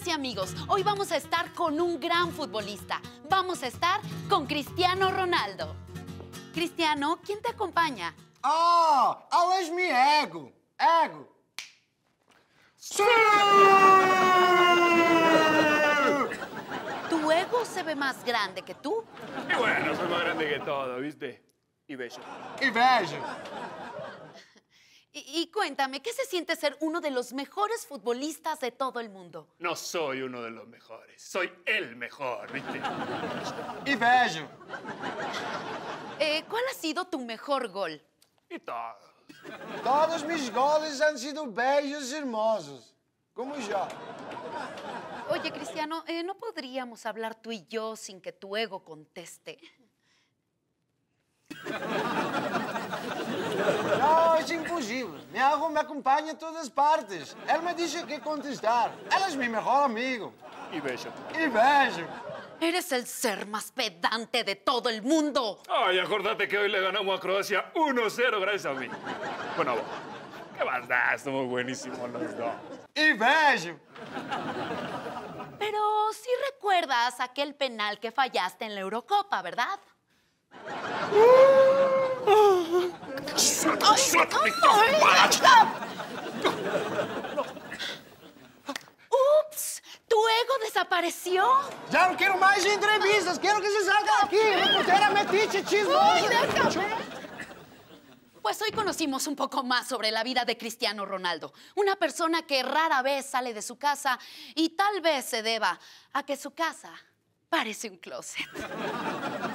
Amigas y amigos, hoy vamos a estar con un gran futbolista. Vamos a estar con Cristiano Ronaldo. Cristiano, ¿quién te acompaña? Ela é mi ego. Ego. ¡Sí! ¿Tu ego se ve más grande que tú? Y bueno, soy más grande que todo, ¿viste? Y bello. E veja. Y cuéntame, ¿qué se siente ser uno de los mejores futbolistas de todo el mundo? No soy uno de los mejores, soy el mejor, ¿viste? E veja. ¿Cuál ha sido tu mejor gol? Y todo. Todos mis goles han sido bellos y hermosos. Como yo. Oye, Cristiano, ¿no podríamos hablar tú y yo sin que tu ego conteste? Não, é impossível. Meu ego me acompanha a todas partes. Ele me diz que contestar. Ela é meu melhor amigo. Y bello. E veja. Eres el ser más pedante de todo el mundo. Ay, acordate que hoy le ganamos a Croacia 1-0 gracias a mí. Bueno, vos. ¿Qué más da? Somos buenísimos los dos. E veja. Pero sí recuerdas aquel penal que fallaste en la Eurocopa, ¿verdad? ¡Ups! ¿Tu ego desapareció? Já não quero mais entrevistas. Quero que se salga daqui. Reportera metiche chismosa. Pues hoy conocimos un poco más sobre la vida de Cristiano Ronaldo, una persona que rara vez sale de su casa y tal vez se deba a que su casa parece un closet.